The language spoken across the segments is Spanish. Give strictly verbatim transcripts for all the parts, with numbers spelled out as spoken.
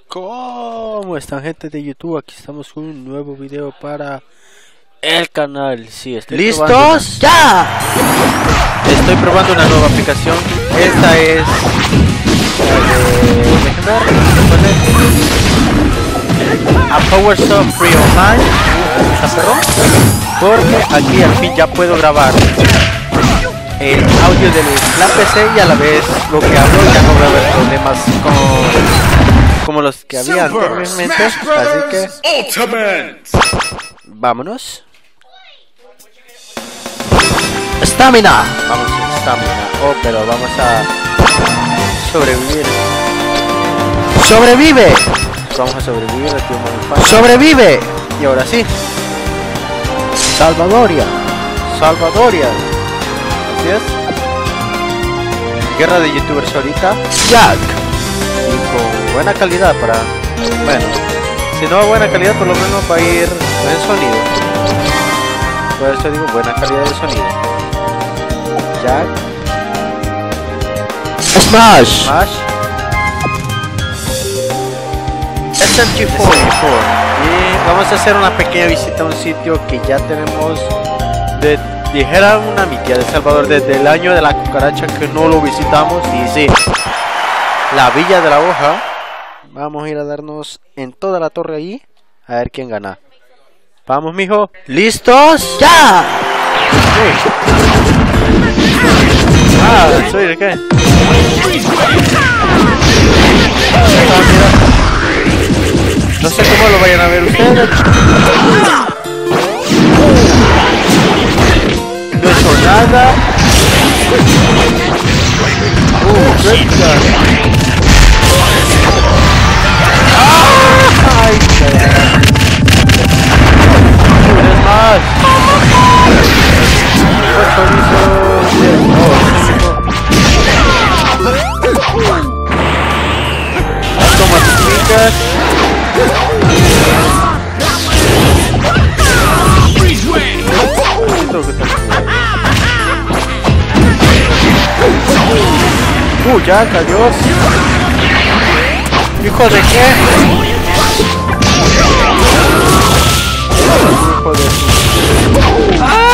¿Cómo están, gente de YouTube? Aquí estamos con un nuevo video para el canal. Sí, estoy ¿listos? Una... ¡Ya! Estoy probando una nueva aplicación. Esta es la de A PowerSoft Free Online. ¿Está perro? Porque aquí al fin ya puedo grabar el audio de la P C y a la vez lo que hablo, ya no va a haber problemas con como los que había anteriormente, así que Ultimate. Vámonos. Estamina. Vamos a estamina. Oh, pero vamos a sobrevivir. Sobrevive. Vamos a sobrevivir. Aquí un Sobrevive. Y ahora sí. Salvadoria. Salvadoria. Así es. Guerra de youtubers ahorita. Jack. Y con buena calidad para... Bueno, si no buena calidad, por lo menos va a ir buen sonido. Por eso digo buena calidad de sonido. Jack. Smash. Smash. S M G cuarenta y cuatro. Y vamos a hacer una pequeña visita a un sitio que ya tenemos de... Dijera una mi tía de Salvador desde el año de la cucaracha que no lo visitamos. Y sí, la Villa de la Hoja. Vamos a ir a darnos en toda la torre allí. A ver quién gana. Vamos, mijo. ¿Listos? ¡Ya! Sí. Ah, soy de qué. Ah, mira. No sé cómo lo vayan a ver ustedes. No he hecho nada. Uh, great God. ¡Ay! ¡Es más! Toma tus picas. Uh, ya cayó. ¿Hijo de qué? Hijo de... ¡Ah!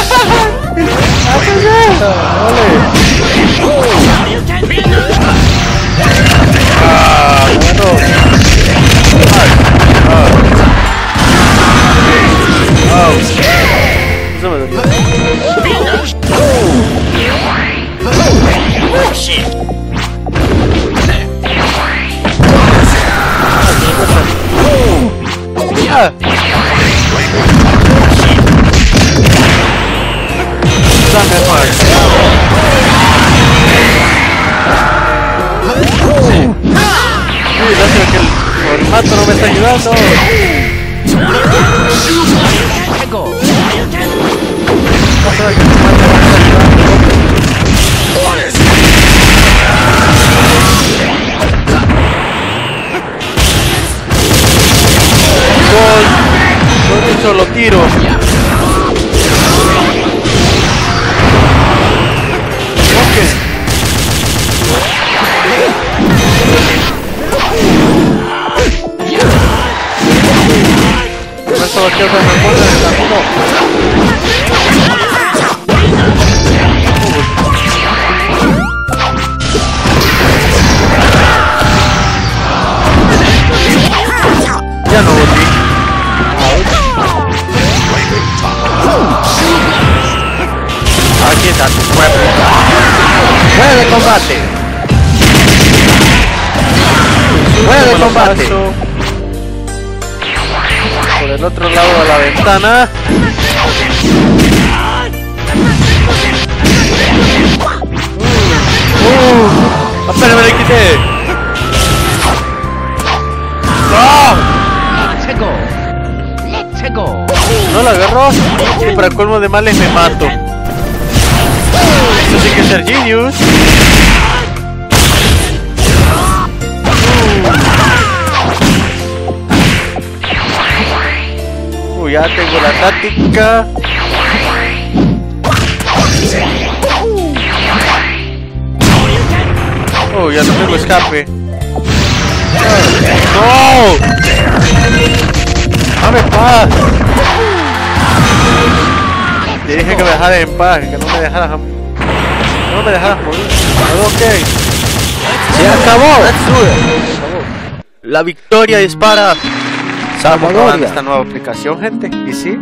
¡Dale! ¡Ah, bueno! ¡Ah! ¡Ah! Eso me dolió. ¡Shit! ¡Ah! Dame más. Sí, lástima que el formato no me está ayudando. Con, con un solo tiro. Esto aquí otra me muerde en el camino. Ya no volví. Aquí está tu cuerpo. Fuera de combate. Fuera de combate. Por el otro lado de la ventana. Uh, apenas me la quité. ¡No! No la agarró. Y para colmo de males me mato. Eso sí que es ser genius. Uh, ya tengo la táctica. Oh, ya no tengo escape. ¡No! dejara en paz, que no me dejaras, no me dejaras morir. Ok. Se acabó. La victoria dispara. Estamos probando Salvadoria. esta nueva aplicación, gente. Y sí.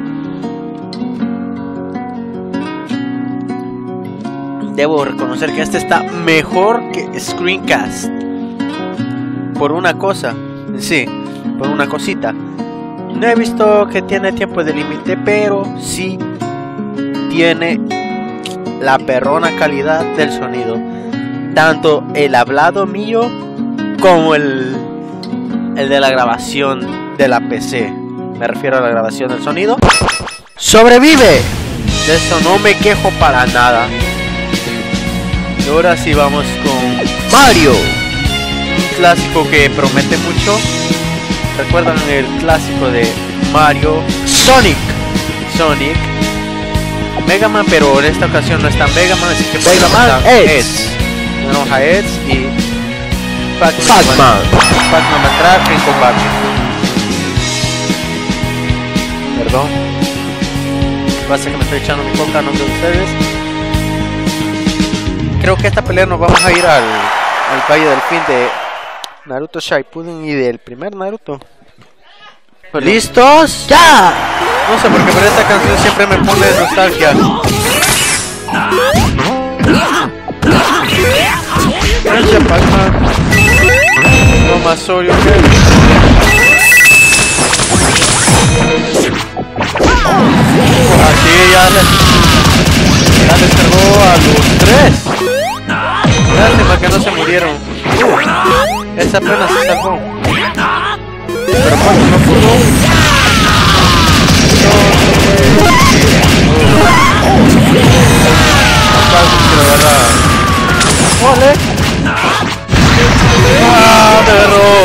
Debo reconocer que este está mejor que Screencast. Por una cosa. Sí, por una cosita. No he visto que tiene tiempo de límite, pero sí tiene la perrona calidad del sonido. Tanto el hablado mío como el, el de la grabación de la P C. Me refiero a la grabación del sonido. Sobrevive. De eso no me quejo para nada. Y ahora sí vamos con Mario. un clásico que promete mucho. ¿Recuerdan el clásico de Mario? Sonic. Sonic. Mega Man, pero en esta ocasión no está Mega Man, así que Mega ponemos Man a X. Tenemos a X y Pac-Man. Pac-Man. Pac-Man va a entrar en combate. Perdón. Pasa que me estoy echando mi coca a nombre de ustedes. Creo que esta pelea nos vamos a ir al, al Valle del Fin de Naruto Shippuden y del primer Naruto. ¿Listos? ¡Ya! No sé por qué, pero esta canción siempre me pone nostalgia. Gracias, Pac-Man. No más Sorio que... Así ya les... Ya les cargó a los tres. Lástima que no se murieron. Uh, esa apenas se salvó. Pero Pac-Man no pudo. ¡Ole! ¡Ah, perro!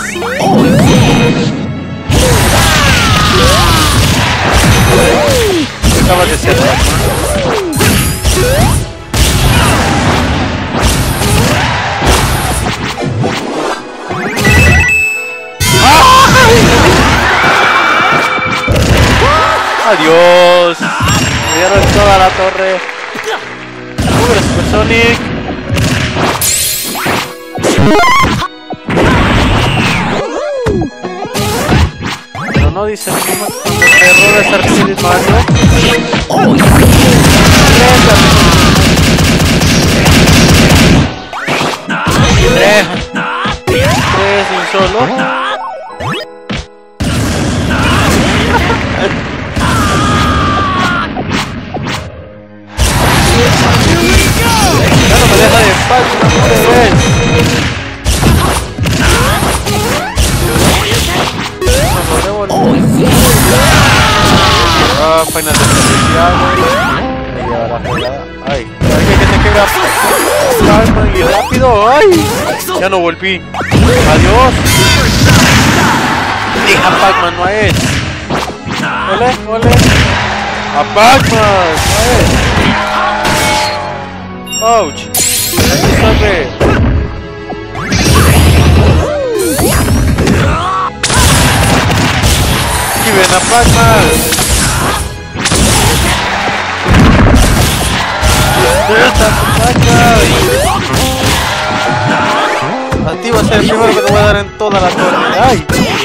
¿Qué acabas de hacer, Pac-Man? Adiós. Me dieron toda la torre. Pobre Super Sonic. Pero no dice ningún error de Arcade Mario. Tres. Tres de un solo. Ya no me deja de paz, no me ves. No, no, ah, final de especial. Me lleva la jugada. Ay, ay, que se quebra. Pac-Man y rápido. Ay, ya no volví. Adiós. Deja Pac-Man, no es. Ole, ole. A Pac-Man, no es. Ouch. Salve. Y ven a Pac-Man. ¿Dónde está Pac-Man? A ti va a ser el primero que te voy a dar en toda la torre. ¡Ay!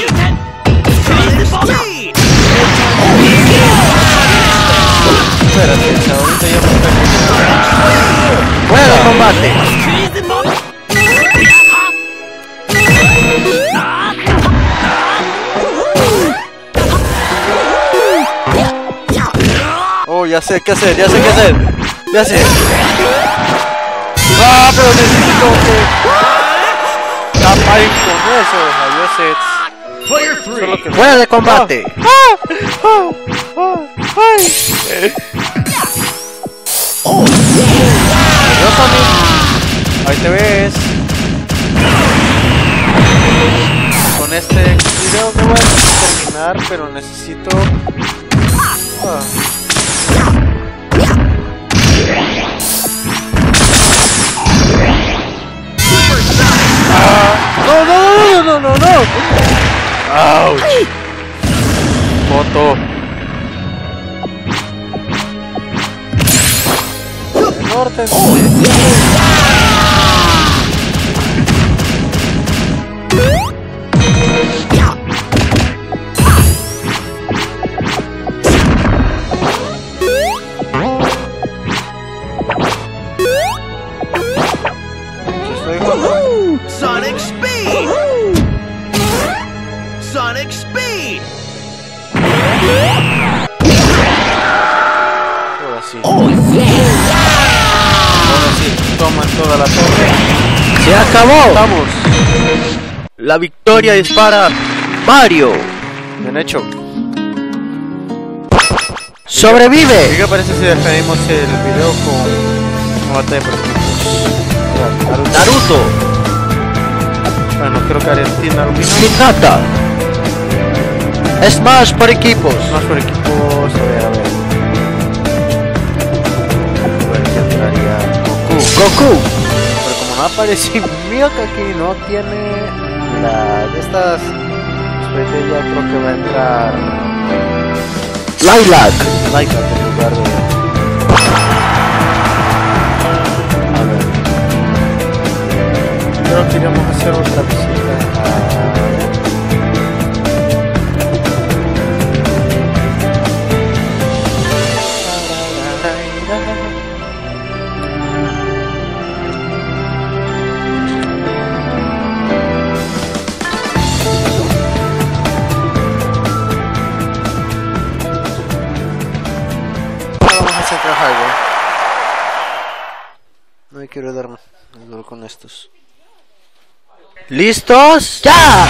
Espérate, ahorita ya me estoy... Juego combate. Oh, ya sé qué hacer, ya sé qué hacer. Ya sé. Ah, pero necesito que... Taparen con eso. Adiós, Eds. Solo que... Juego de combate. ¡Ah! ¡Ah! ¡Ah! ¡Ay! Adiós, Sonic. Ahí te ves. Con este video me voy a terminar, pero necesito... Ah. Ah. No, no, no, no, no, no. Ouch. Foto. orden. Sonic Speed! Sonic Speed! Ahora sí. Ahora sí, toman toda la torre. ¡Se acabó! Vamos. La victoria es para Mario. Bien hecho. ¡Sobrevive! ¿Qué parece si despedimos el video con una batalla por equipos? Naruto. Naruto. Bueno, creo que Argentina lo vino. Hinata. Smash por equipos. Más por equipos, a ver, a ver. A ver, ¿qué entraría? Goku. Goku. Pero como no aparece, mira que aquí no tiene la de estas. Después de ella creo que va a entrar Lilac. Lilac en lugar de. A ver. Creo que iremos a hacer otra visita a. No me quiero darme con estos. ¿Listos? ¡Ya!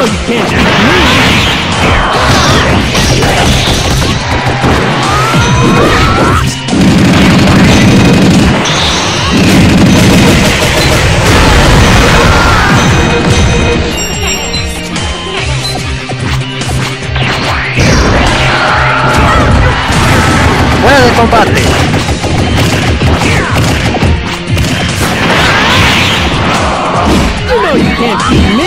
you can't beat Fuera de combate. You know you can't beat me!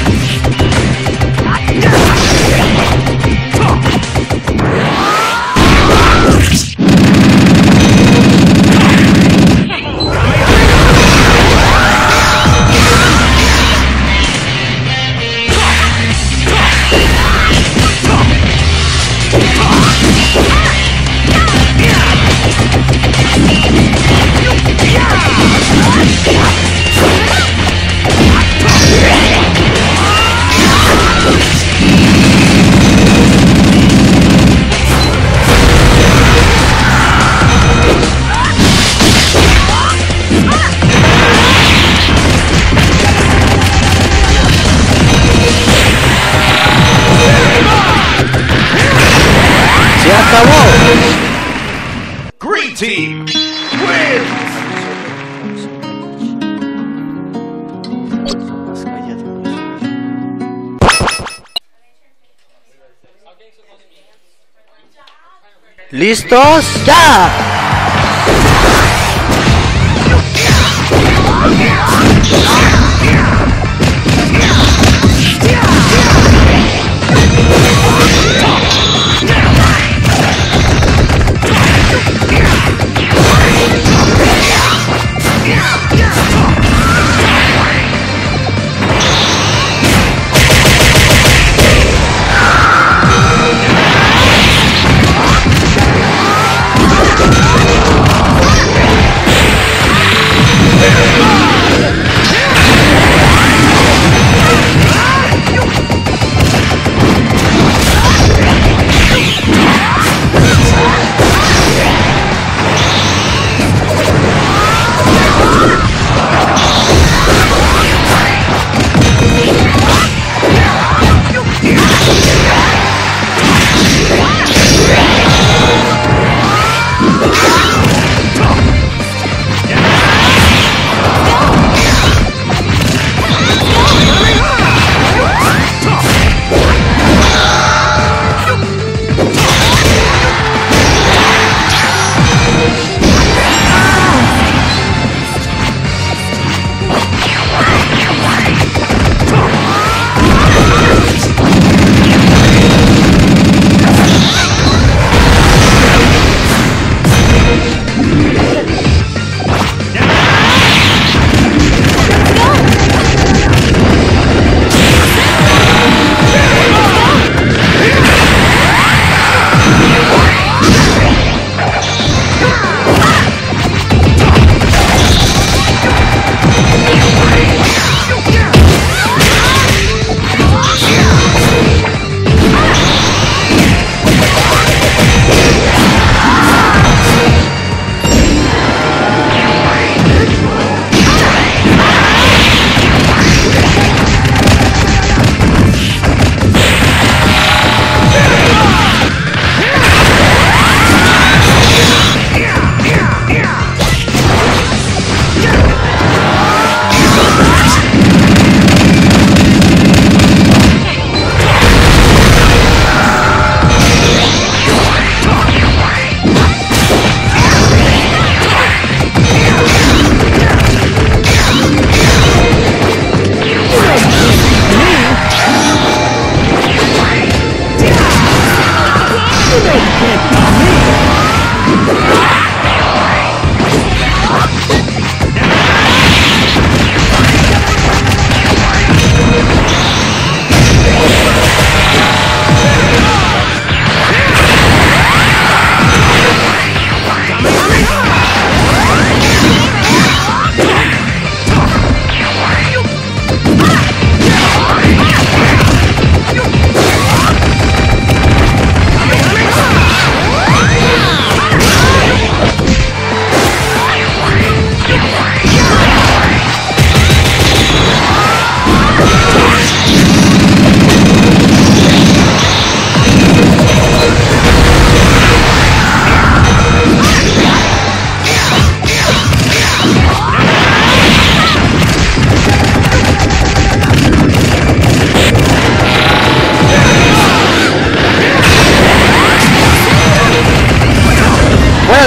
¡Se acabó! Green team wins! ¿Listos? ¡Ya!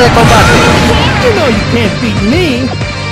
de combate. You know you can't beat me.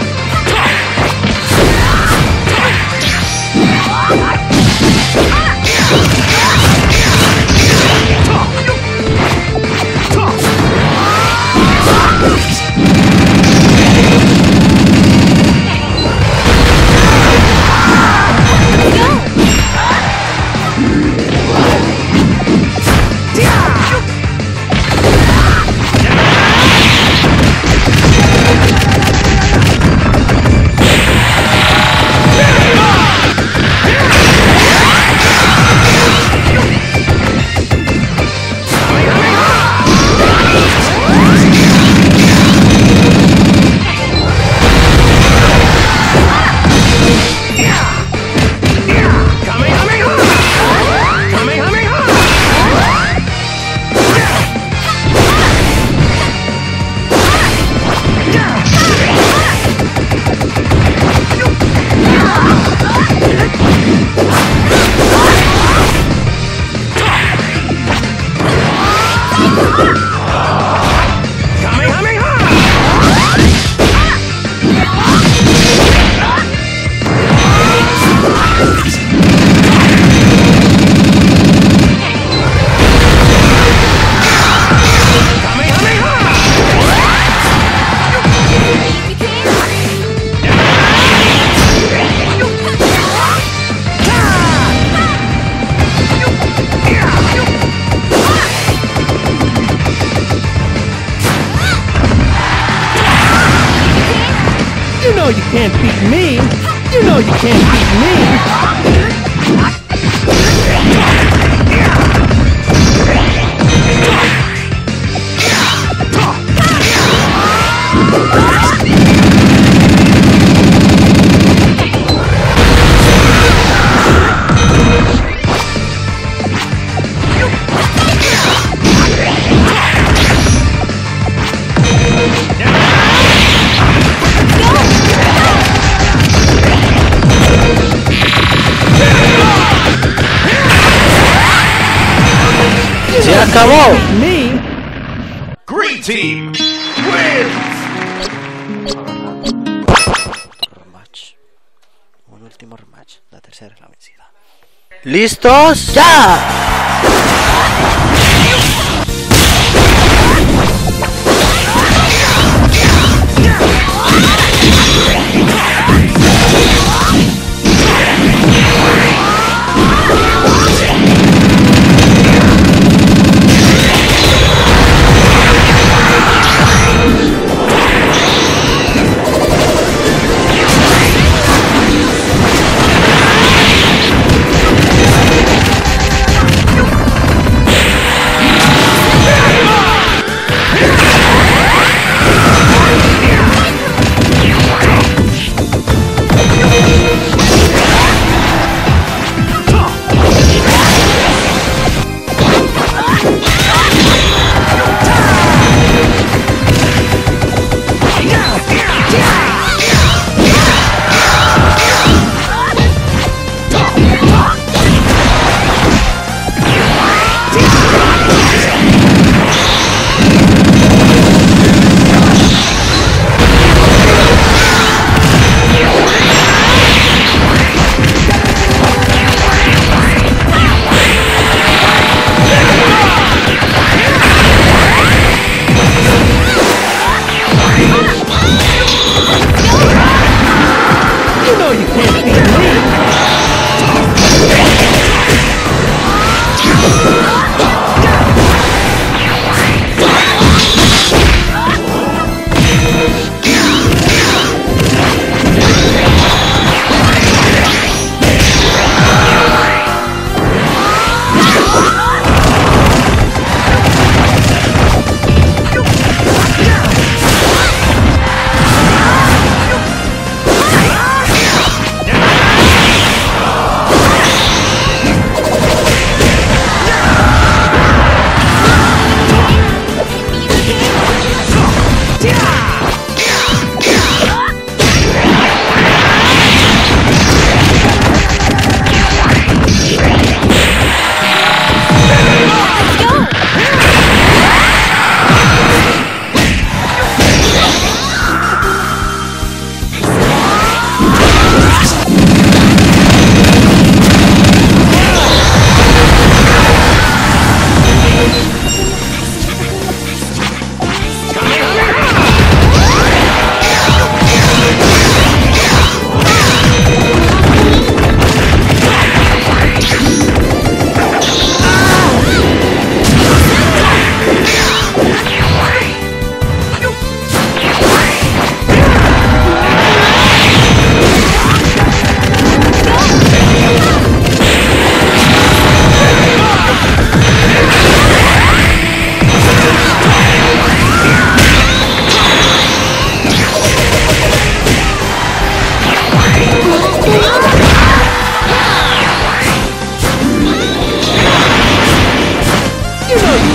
You know you can't beat me. You know you can't beat me. ¡Se acabó! Me. Green team wins. Rematch. Un último rematch. La tercera es la vencida. ¿Listos? ¡Ya!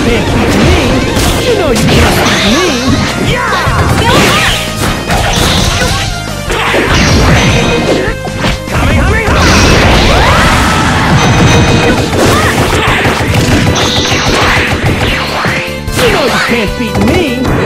can't beat me. You know you can't beat me. You know you can't beat me.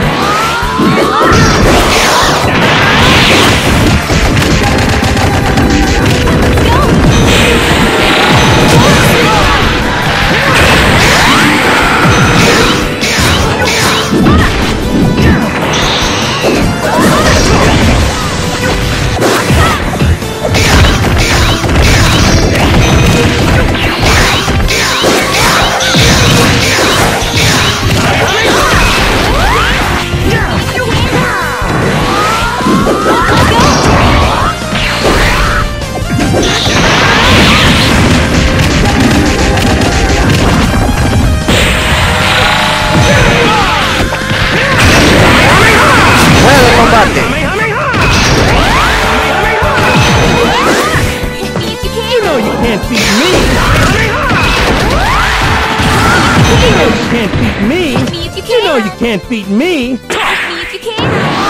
Can't beat me! Test me if you can!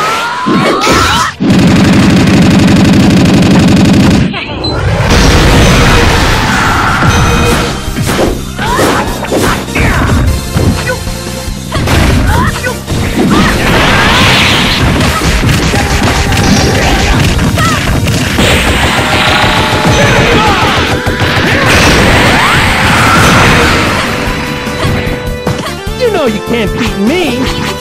You know you can't beat me!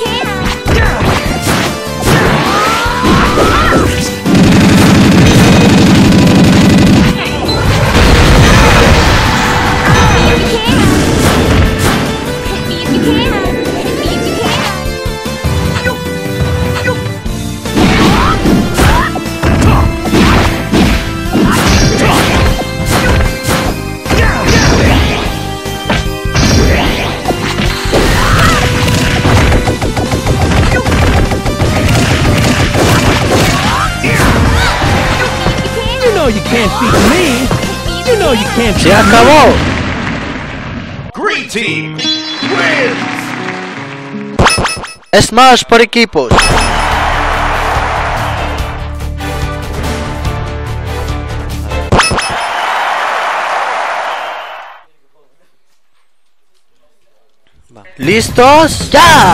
You can't beat me. You know you can't beat me. ¡Se acabó! Green Team wins! Smash por equipos. ¿Listos? ¡Ya!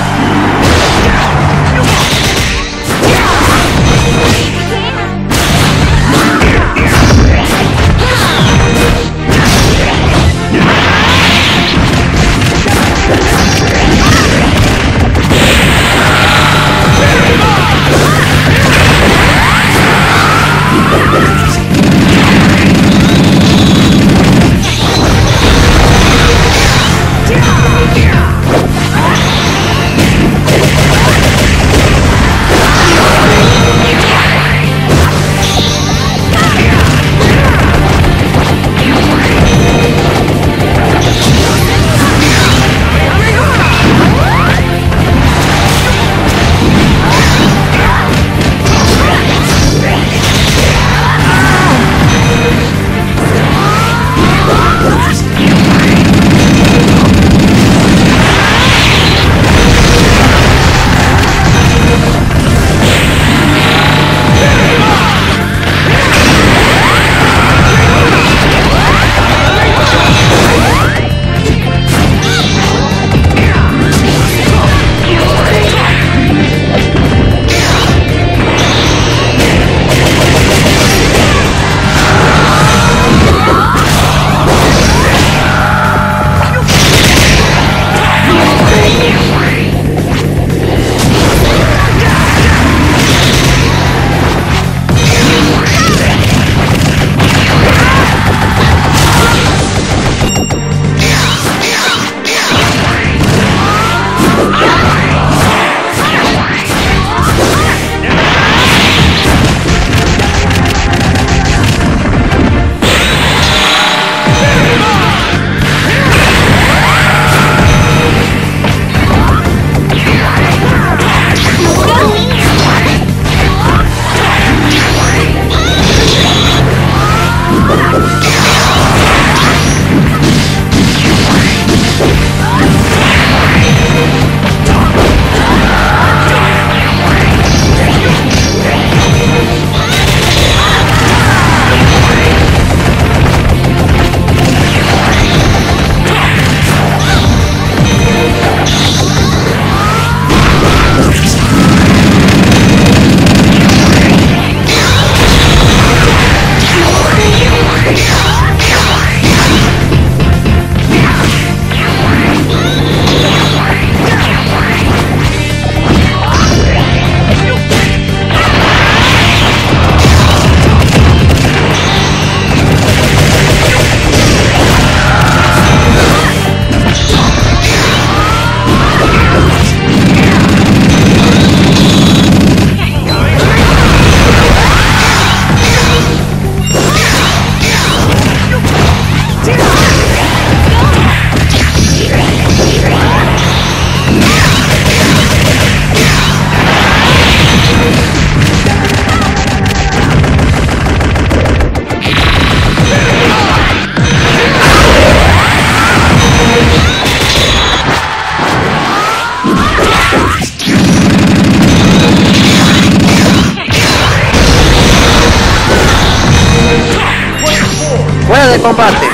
combate.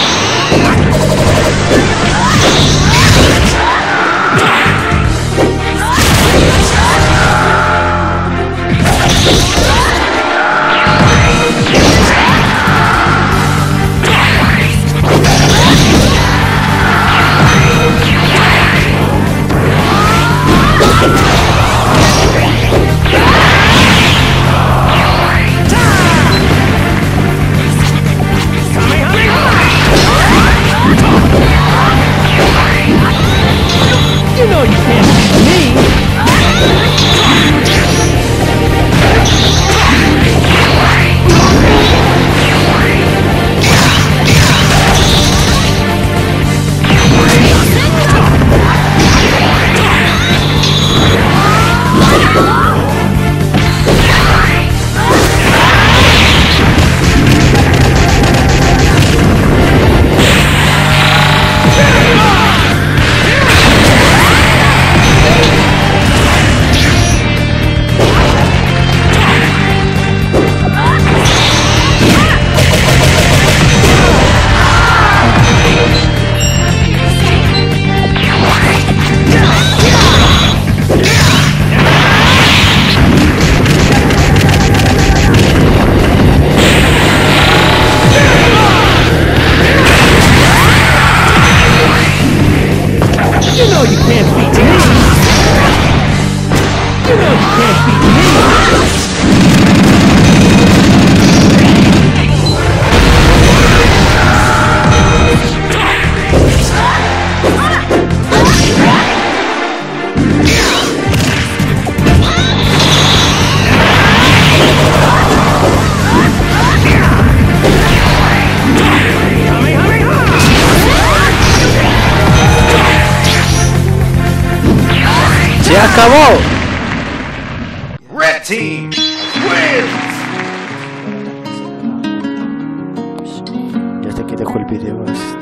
You know you can't beat me. You know you can't beat me. You know you can't beat me. ¡Se acabó! Red team wins. Ya hasta aquí dejo el video.